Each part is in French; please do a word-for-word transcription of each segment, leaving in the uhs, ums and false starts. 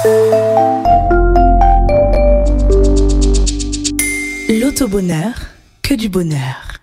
L'auto-bonheur, que du bonheur.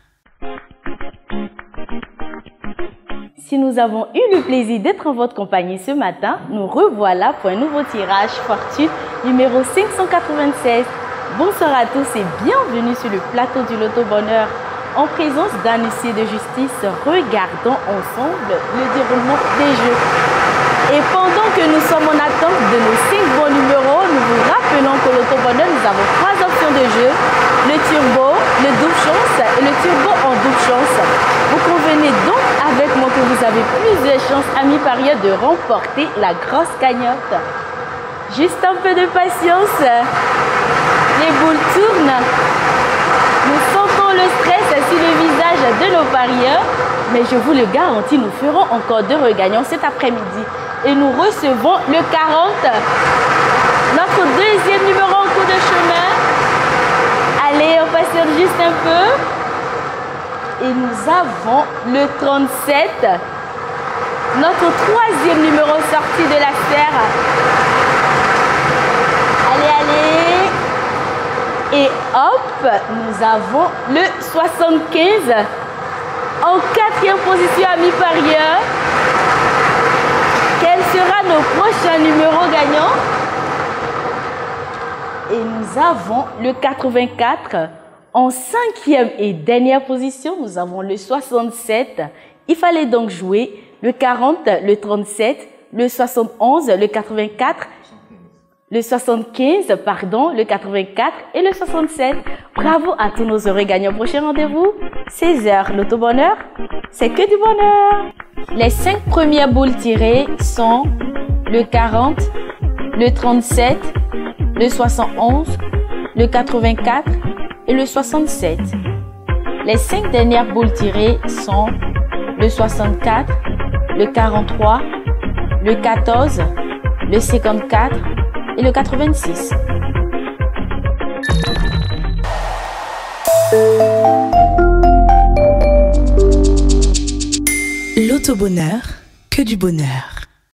Si nous avons eu le plaisir d'être en votre compagnie ce matin, nous revoilà pour un nouveau tirage fortune numéro cinq cent quatre-vingt-seize. Bonsoir à tous et bienvenue sur le plateau du Loto-bonheur. En présence d'un huissier de justice, regardons ensemble le déroulement des jeux. Et pendant que nous sommes en attente de nos cinq bons numéros, nous vous rappelons que Loto-bonheur, nous avons trois options de jeu. Le turbo, le double chance et le turbo en double chance. Vous convenez donc avec moi que vous avez plus de chances, amis parieurs, de remporter la grosse cagnotte. Juste un peu de patience. Les boules tournent. Nous sentons le stress sur le visage de nos parieurs. Mais je vous le garantis, nous ferons encore deux regagnants cet après-midi. Et nous recevons le quarante. Notre deuxième numéro en cours de chemin. Allez, on patiente juste un peu. Et nous avons le trente-sept. Notre troisième numéro sorti de la sphère. Allez, allez. Et hop, nous avons le soixante-quinze. En quatrième position, amis parieurs. Quel sera nos prochains numéros gagnants? Et nous avons le quatre-vingt-quatre. En cinquième et dernière position, nous avons le soixante-sept. Il fallait donc jouer le quarante, le trente-sept, le soixante et onze, le quatre-vingt-quatre, le soixante-quinze, pardon, le quatre-vingt-quatre et le soixante-sept. Bravo à tous nos heureux gagnants. Prochain rendez-vous, seize heures. L'auto-bonheur, c'est que du bonheur. Les cinq premières boules tirées sont le quarante, le trente-sept, le soixante et onze, le quatre-vingt-quatre et le soixante-sept. Les cinq dernières boules tirées sont le soixante-quatre, le quarante-trois, le quatorze, le cinquante-quatre et le quatre-vingt-six. L'auto-bonheur, que du bonheur.